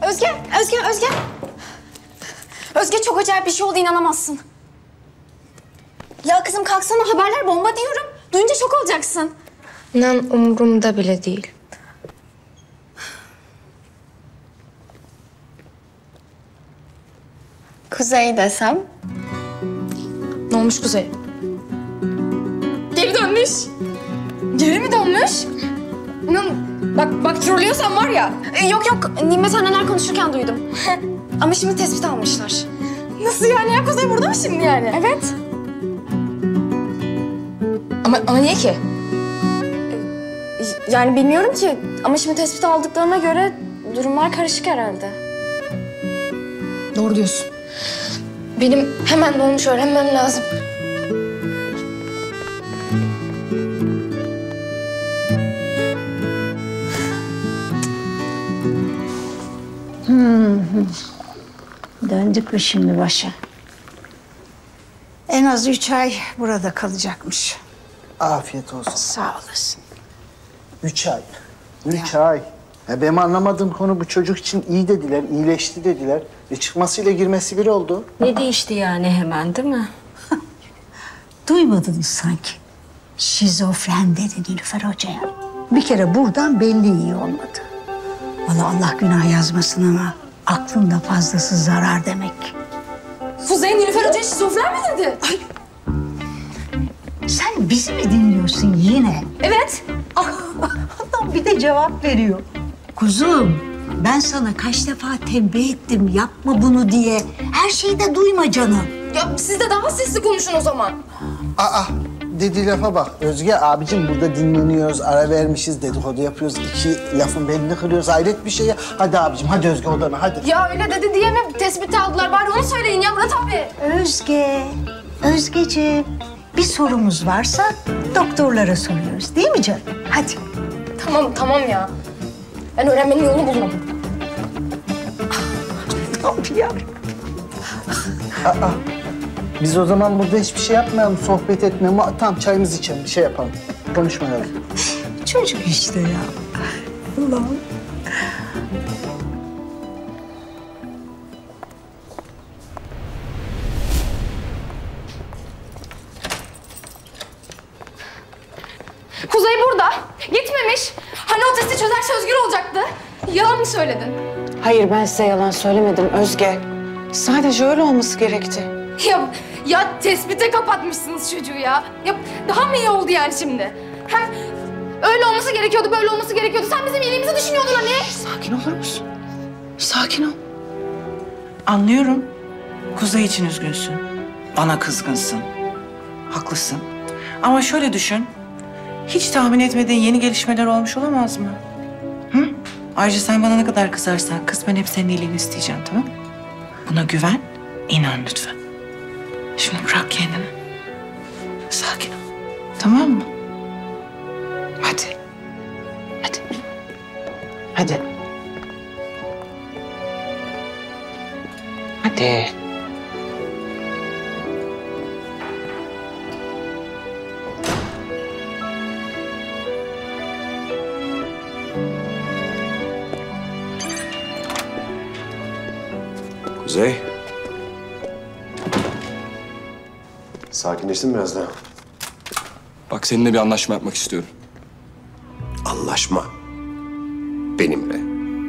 Özge. Özge çok acayip bir şey oldu, inanamazsın. Ya kızım kalksana, haberler bomba diyorum. Duyunca şok olacaksın. İnan umurumda bile değil. Kuzey desem? Ne olmuş Kuzey? Geri dönmüş. Geri mi dönmüş? İnan, bak trollüyorsan var ya. Yok, Nimet anneler konuşurken duydum. Ama şimdi tespit almışlar. Nasıl yani ya? Kuzey burada mı şimdi yani? Evet. Ama niye ki? Yani bilmiyorum ki. Ama şimdi tespit aldıklarına göre durumlar karışık herhalde. Doğru diyorsun. Benim hemen ne olmuş öğrenmem lazım. Döndük mü şimdi başa? En az 3 ay burada kalacakmış. Afiyet olsun. Sağ olasın. 3 ay. 3 ay. Ya benim anlamadığım konu bu çocuk için iyi dediler, iyileşti dediler. Çıkmasıyla girmesi bir oldu. Ne değişti yani hemen değil mi? Duymadınız sanki. Şizofren dedi Nilüfer Hoca'ya. Bir kere buradan belli iyi olmadı. Vallahi Allah günah yazmasın ama aklında fazlası zarar demek. Kuzey Nilüfer Hoca'ya şizofren mi dedi? Ay. Sen bizi mi dinliyorsun yine? Evet. Adam bir de cevap veriyor. Kuzum, ben sana kaç defa tembih ettim yapma bunu diye. Her şeyi de duyma canım. Ya siz de daha sesli konuşun o zaman. Dediği lafa bak. Özge abicim burada dinleniyoruz, ara vermişiz, dedikodu yapıyoruz. 2 lafın belini kırıyoruz. Hayret bir şey ya. Hadi abicim, hadi Özge odana, hadi. Ya öyle dedi diye mi tespit aldılar? Bari onu söyleyin ya Murat abi. Özgeciğim. Bir sorumuz varsa doktorlara soruyoruz değil mi canım? Hadi. Tamam ya. Ben öğrenmenin yolunu bulurum. Tamam ya. Biz o zaman burada hiçbir şey yapmayalım, sohbet etmeyelim. Tamam, çayımızı içelim, bir şey yapalım. Konuşmayalım. Çocuk işte ya. Allah'ım. Kuzey burada. Gitmemiş. Hani o testi çözerse özgür olacaktı. Yalan mı söyledin? Hayır ben size yalan söylemedim Özge. Sadece öyle olması gerekti. Ya tespite kapatmışsınız çocuğu ya. Ya daha mı iyi oldu yani şimdi? Hem öyle olması gerekiyordu, böyle olması gerekiyordu. Sen bizim iyiliğimizi düşünüyordun hani. Sakin olur musun? Sakin ol. Anlıyorum. Kuzey için üzgünsün. Bana kızgınsın. Haklısın. Ama şöyle düşün. Hiç tahmin etmediğin yeni gelişmeler olmuş olamaz mı? Hı? Ayrıca sen bana ne kadar kızarsan kız, ben hep senin iyiliğini isteyeceğim, tamam? Buna güven, inan lütfen. Şimdi bırak kendini. Sakin ol. Tamam mı? Hadi. Hadi. Hadi. Hadi. Kuzey. Sakinleştin biraz daha. Bak seninle bir anlaşma yapmak istiyorum. Anlaşma. Benimle.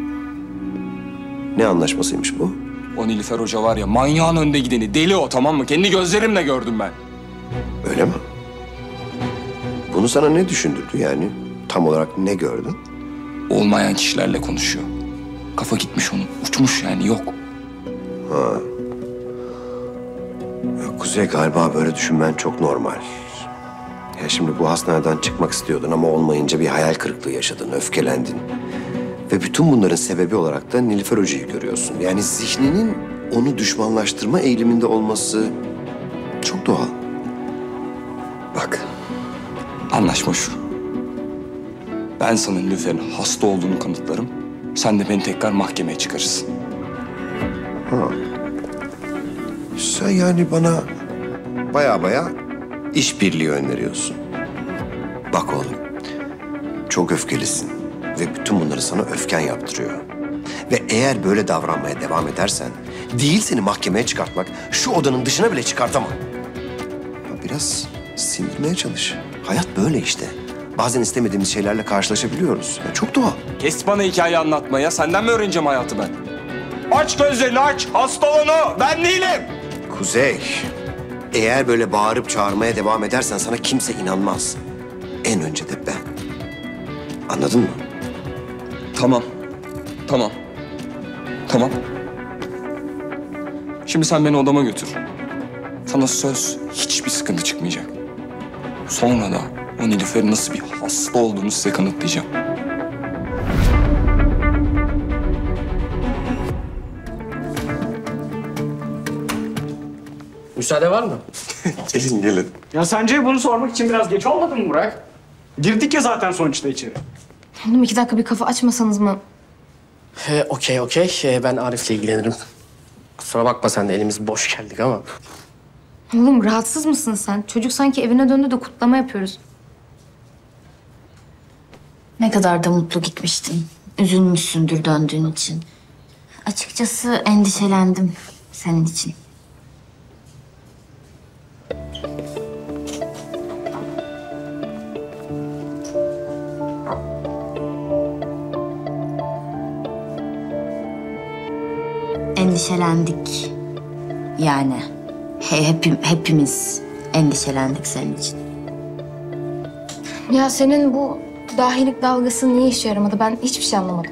Ne anlaşmasıymış bu? O Nilüfer Hoca var ya, manyağın önde gideni. Deli o, tamam mı? Kendi gözlerimle gördüm ben. Öyle mi? Bunu sana ne düşündürdü yani? Tam olarak ne gördün? Olmayan kişilerle konuşuyor. Kafa gitmiş onun. Uçmuş yani, yok. Ya Kuzey, galiba böyle düşünmen çok normal. Ya şimdi bu hastaneden çıkmak istiyordun ama olmayınca bir hayal kırıklığı yaşadın, öfkelendin. Ve bütün bunların sebebi olarak da Nilüfer Hoca'yı görüyorsun. Yani zihninin onu düşmanlaştırma eğiliminde olması çok doğal. Bak, anlaşma şu. Ben sana Nilüfer'in hasta olduğunu kanıtlarım. Sen de beni tekrar mahkemeye çıkarırsın. Sen yani bana baya işbirliği öneriyorsun. Bak oğlum, çok öfkelisin ve bütün bunları sana öfken yaptırıyor. Ve eğer böyle davranmaya devam edersen, değil seni mahkemeye çıkartmak, şu odanın dışına bile çıkartamam. Ya biraz sindirmeye çalış. Hayat böyle işte. Bazen istemediğimiz şeylerle karşılaşabiliyoruz. Ya çok doğal. Kes bana hikaye anlatmaya. Senden mi öğreneceğim hayatı ben? Aç gözlerini aç. Hasta onu. Ben değilim. Kuzey, eğer böyle bağırıp çağırmaya devam edersen sana kimse inanmaz. En önce de ben. Anladın mı? Tamam. Tamam. Tamam. Şimdi sen beni odama götür. Sana söz, hiçbir sıkıntı çıkmayacak. Sonra da o Nilüfer'in nasıl bir hasta olduğunu size kanıtlayacağım. Müsaade var mı? Gelin gelin. Ya sence bunu sormak için biraz geç olmadı mı Burak? Girdik ya zaten sonuçta içeri. Oğlum 2 dakika bir kafa açmasanız mı? Okey. Ben Arif'le ilgilenirim. Kusura bakma sen de elimiz boş geldik ama. Oğlum rahatsız mısın sen? Çocuk sanki evine döndü de kutlama yapıyoruz. Ne kadar da mutlu gitmiştin. Üzülmüşsündür döndüğün için. Açıkçası endişelendim senin için. Endişelendik. Yani hepimiz endişelendik senin için. Ya senin bu dahilik dalgası niye işe yaramadı? Ben hiçbir şey anlamadım.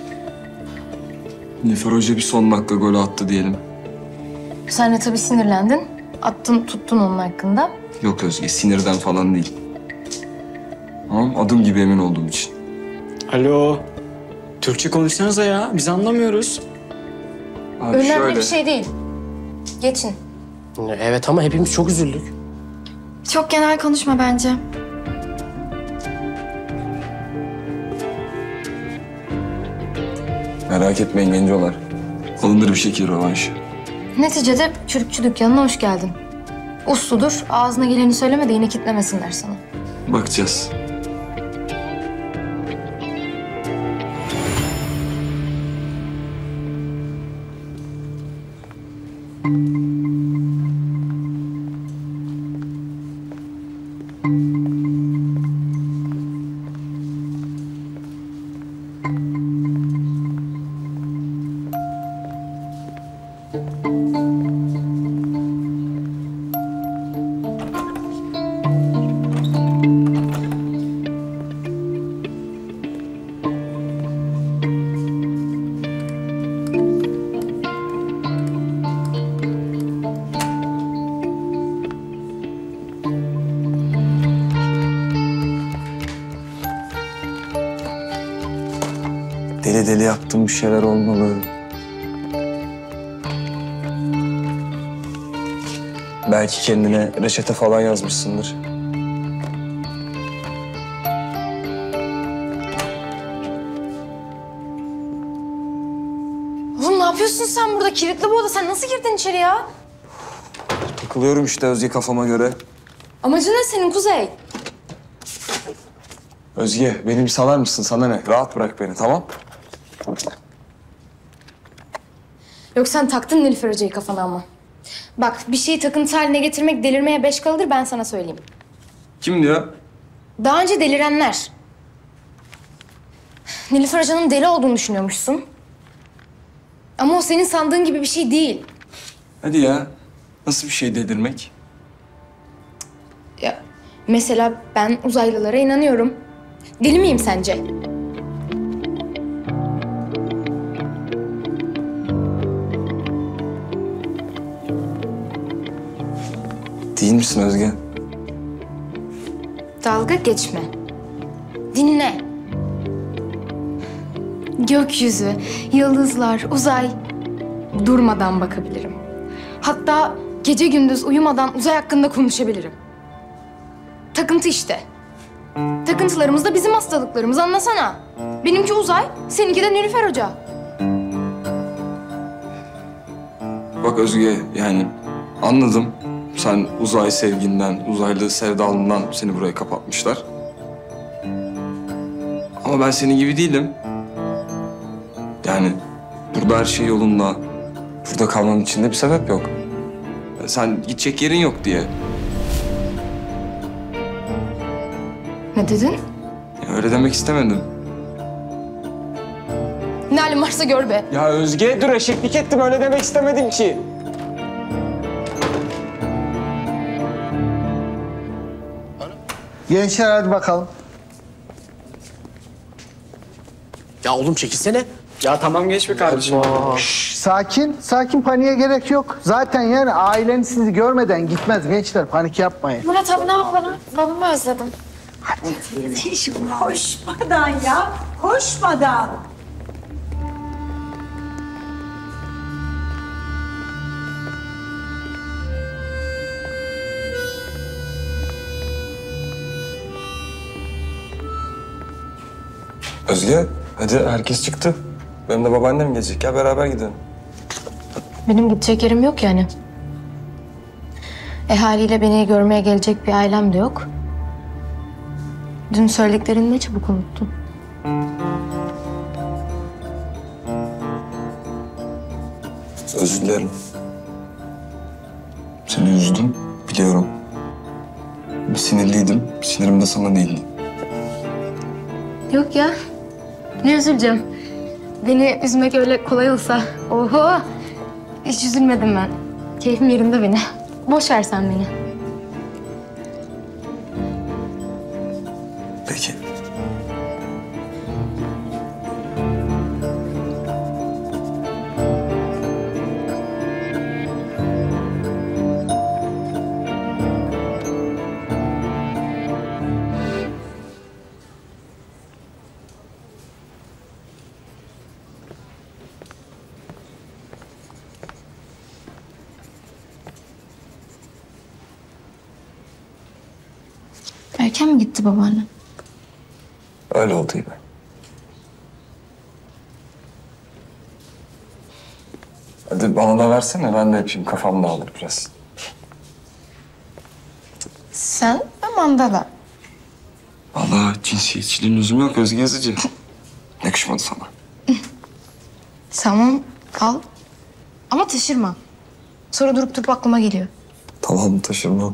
Nilüfer Hoca bir son dakika golü attı diyelim. Sen de tabii sinirlendin. Attın tuttun onun hakkında. Yok Özge, sinirden falan değil. Tamam, adım gibi emin olduğum için. Alo. Türkçe konuşsanıza ya. Biz anlamıyoruz. Abi Önemli şöyle. bir şey değil. Geçin. Evet ama hepimiz çok üzüldük. Çok genel konuşma bence. Merak etmeyin gencolar. Alınır bir şekil rövanş. Neticede çürükçü dükkanına hoş geldin. Usludur, ağzına geleni söyleme de yine kitlemesinler sana. Bakacağız. Deli deli yaptığım bir şeyler olmalı. Belki kendine reçete falan yazmışsındır. Oğlum ne yapıyorsun sen burada? Kilitli bu oda. Sen nasıl girdin içeri ya? Takılıyorum işte Özge kafama göre. Amacın ne senin Kuzey? Özge beni bir salar mısın? Sana ne? Rahat bırak beni, tamam? Yok sen taktın Nilüfer Hoca'yı kafana ama. Bak bir şeyi takıntı haline getirmek delirmeye 5 kalıdır ben sana söyleyeyim. Kim diyor? Daha önce delirenler. Nilüfer Hoca'nın deli olduğunu düşünüyormuşsun. Ama o senin sandığın gibi bir şey değil. Hadi ya. Nasıl bir şey delirmek? Ya mesela ben uzaylılara inanıyorum. Deli miyim sence? Değil misin Özge? Dalga geçme. Dinle. Gökyüzü, yıldızlar, uzay. Durmadan bakabilirim. Hatta gece gündüz uyumadan uzay hakkında konuşabilirim. Takıntı işte. Takıntılarımız da bizim hastalıklarımız, anlasana. Benimki uzay, seninki de Nilüfer Hoca. Bak Özge yani anladım. Sen uzay sevginden, uzaylı sevdalından seni buraya kapatmışlar. Ama ben senin gibi değilim. Yani Burada her şey yolunda. Burada kalmam için de bir sebep yok. Sen gidecek yerin yok diye. Ne dedin? Ya öyle demek istemedim. Ne halin varsa gör be. Ya Özge dur eşeklik ettim öyle demek istemedim ki. Gençler hadi bakalım. Ya oğlum çekilsene. Ya tamam geç be kardeşim. Sakin, sakin, paniğe gerek yok. Zaten yani ailen sizi görmeden gitmez gençler, panik yapmayın. Murat abi ne yapalım? Babamı özledim. Koşmadan ya, koşmadan. Özge, hadi herkes çıktı. Benim de babaannem gelecek. Gel beraber gidelim. Benim gidecek yerim yok yani. Haliyle beni görmeye gelecek bir ailem de yok. Dün söylediklerini ne çabuk unuttun. Özür dilerim. Seni üzdüm, biliyorum. Sinirliydim. Sinirim de sana değildi. Yok ya. Ne üzüleceğim? Beni üzmek öyle kolay olsa. Oho! Hiç üzülmedim ben. Keyfim yerinde beni. Boş ver sen beni. Peki. Erken mi gitti babaanne? Öyle oldu yine. Hadi bana da versene, ben de yapayım. Kafam dağılır biraz. Sen ve mandala. Vallahi cinsiyetçiliğin lüzumu yok Özge Yazıcı. Yakışmadı sana. Tamam, al. Ama taşırma. Sonra durup durup aklıma geliyor. Tamam, taşırmam.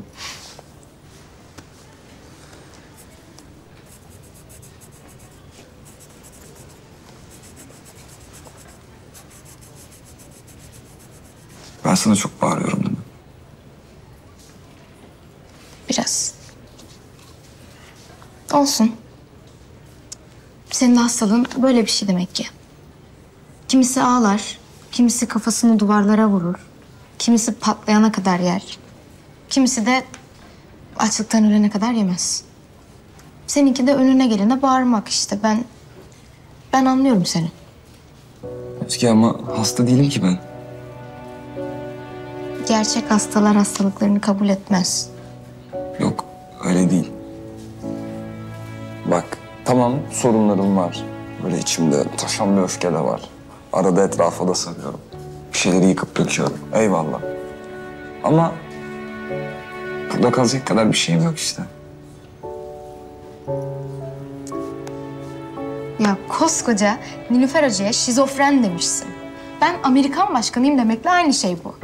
Ben sana çok bağırıyorum değil mi? Biraz. Olsun. Senin de hastalığın böyle bir şey demek ki. Kimisi ağlar, kimisi kafasını duvarlara vurur. Kimisi patlayana kadar yer. Kimisi de açlıktan ölene kadar yemez. Seninki de önüne gelene bağırmak işte. Ben anlıyorum seni. Özge ama hasta değilim ki ben. Gerçek hastalar hastalıklarını kabul etmez. Yok, öyle değil. Bak, tamam sorunlarım var. Böyle içimde taşan bir öfke de var. Arada etrafa da sarıyorum. Bir şeyleri yıkıp döküyorum. Eyvallah. Ama burada kalacak kadar bir şeyim yok işte. Ya koskoca Nilüfer Hoca'ya şizofren demişsin. Ben Amerikan başkanıyım demekle aynı şey bu.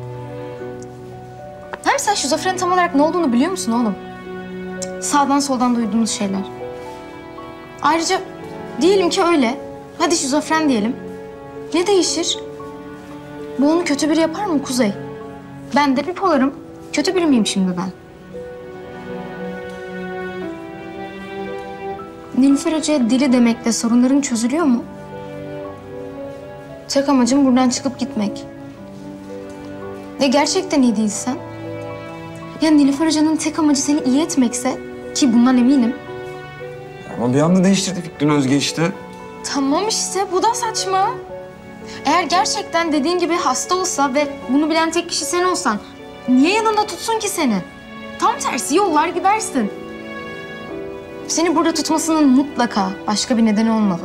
Hem sen şizofrenin tam olarak ne olduğunu biliyor musun oğlum? Sağdan soldan duyduğumuz şeyler. Ayrıca diyelim ki öyle. Hadi şizofren diyelim. Ne değişir? Bu onu kötü biri yapar mı Kuzey? Ben de bipolarım. Kötü biri miyim şimdi ben? Nilüfer Hoca'ya deli demekle sorunların çözülüyor mu? Tek amacım buradan çıkıp gitmek. Gerçekten iyi değilsen? Ya Nilüfer Hoca'nın tek amacı seni iyi etmekse, ki bundan eminim. Ama bir anda değiştirdi fikrini Özge işte. Tamam işte, bu da saçma. Eğer gerçekten dediğin gibi hasta olsa ve bunu bilen tek kişi sen olsan, niye yanında tutsun ki seni? Tam tersi yollar gidersin. Seni burada tutmasının mutlaka başka bir nedeni olmalı.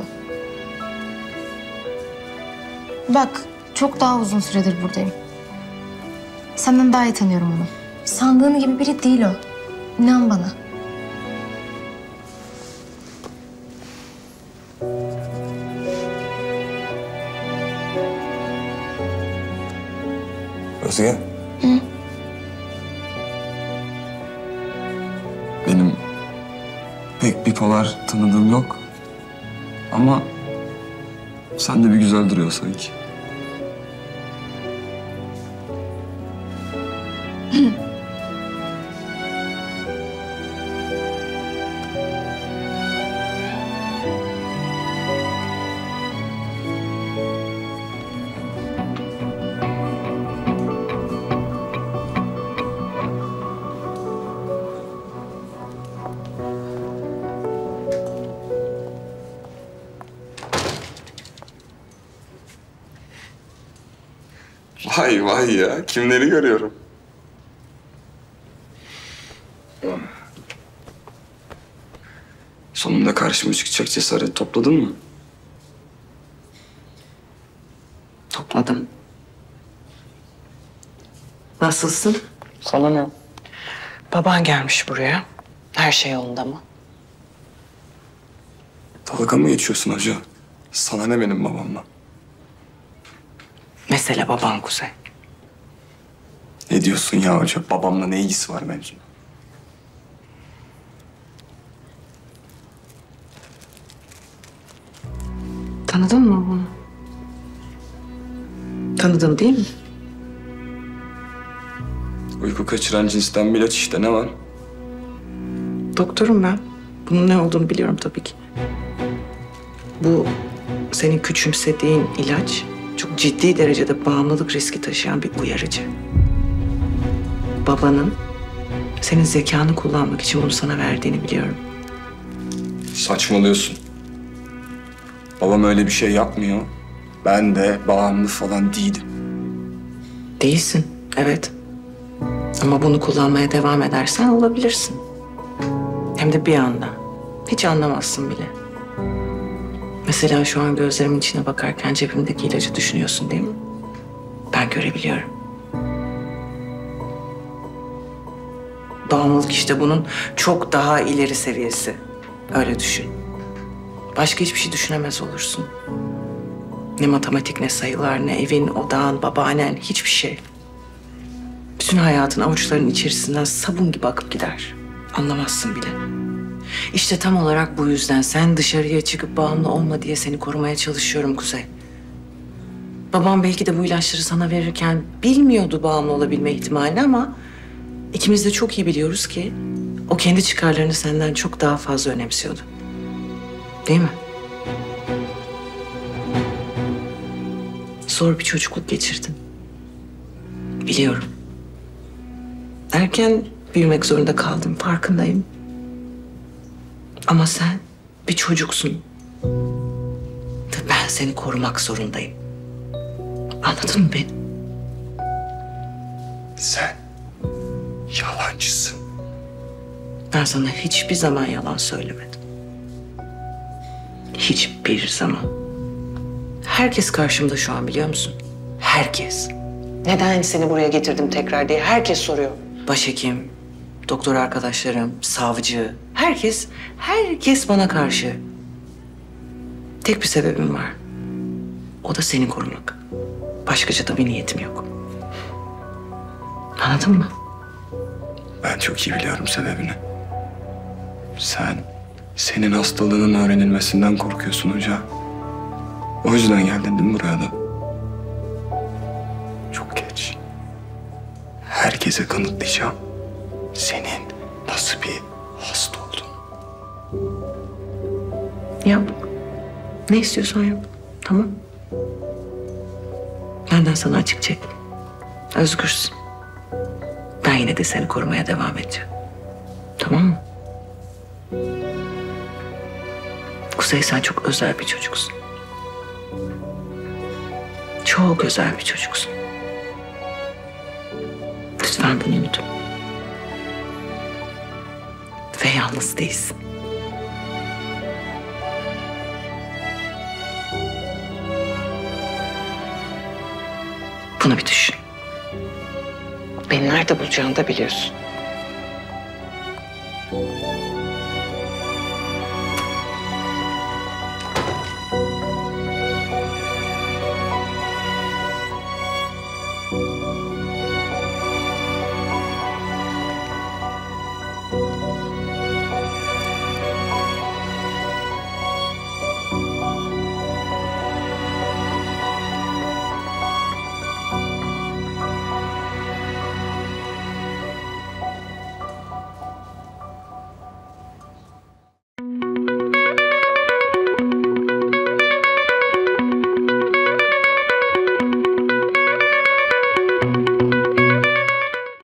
Bak, çok daha uzun süredir buradayım. Senden daha iyi tanıyorum onu. Sandığın gibi biri değil o. İnan bana. Özge. Benim pek bipolar tanıdığım yok. Ama sen de bir güzel duruyor sanki. Vay vay ya. Kimleri görüyorum? Sonunda karşıma çıkacak cesaret topladın mı? Topladım. Nasılsın? Sana ne? Baban gelmiş buraya. Her şey yolunda mı? Dalga mı geçiyorsun hoca? Sana ne benim babamla? Mesele baban Kuzey. Ne diyorsun ya hoca? Babamla ne ilgisi var mevzunun? Tanıdın mı bunu? Tanıdın değil mi? Uyku kaçıran cinsten bir ilaç işte, ne var? Doktorum ben. Bunun ne olduğunu biliyorum tabii ki. Bu senin küçümsediğin ilaç çok ciddi derecede bağımlılık riski taşıyan bir uyarıcı. Babanın senin zekanı kullanmak için bunu sana verdiğini biliyorum. Saçmalıyorsun. Babam öyle bir şey yapmıyor. Ben de bağımlı falan değilim. Değilsin, evet. Ama bunu kullanmaya devam edersen olabilirsin. Hem de bir anda. Hiç anlamazsın bile. Mesela şu an gözlerimin içine bakarken cebimdeki ilacı düşünüyorsun değil mi? Ben görebiliyorum. Bağımlılık işte bunun çok daha ileri seviyesi. Öyle düşün. Başka hiçbir şey düşünemez olursun. Ne matematik, ne sayılar, ne evin, odağın, babaannen, hiçbir şey. Bütün hayatın avuçlarının içerisinden sabun gibi akıp gider. Anlamazsın bile. İşte tam olarak bu yüzden sen dışarıya çıkıp bağımlı olma diye seni korumaya çalışıyorum Kuzey. Babam belki de bu ilaçları sana verirken bilmiyordu bağımlı olabilme ihtimalini ama ikimiz de çok iyi biliyoruz ki o kendi çıkarlarını senden çok daha fazla önemsiyordu. Değil mi? Zor bir çocukluk geçirdin. Biliyorum. Erken büyümek zorunda kaldım, farkındayım. Ama sen bir çocuksun. Ve ben seni korumak zorundayım. Anladın mı beni? Sen yalancısın. Ben sana hiçbir zaman yalan söylemedim. Hiçbir zaman. Herkes karşımda şu an, biliyor musun? Herkes. Neden seni buraya getirdim tekrar diye herkes soruyor. Başhekim, doktor arkadaşlarım, savcı, herkes bana karşı. Tek bir sebebim var. O da seni korumak. Başkaca da bir niyetim yok. Anladın mı? Ben çok iyi biliyorum sebebini. Senin hastalığının öğrenilmesinden korkuyorsun hoca. O yüzden geldin değil mi buraya da? Çok geç. Herkese kanıtlayacağım. Senin nasıl bir hasta olduğunu. Yap. Ne istiyorsan yap. Tamam. Benden sana açık çek. Özgürsün. Ben yine de seni korumaya devam edeceğim. Tamam mı? Kuzey, sen çok özel bir çocuksun. Çok özel bir çocuksun. Lütfen bunu unutma. Ve yalnız değilsin. Bunu bir düşün. Beni nerede bulacağını da biliyorsun.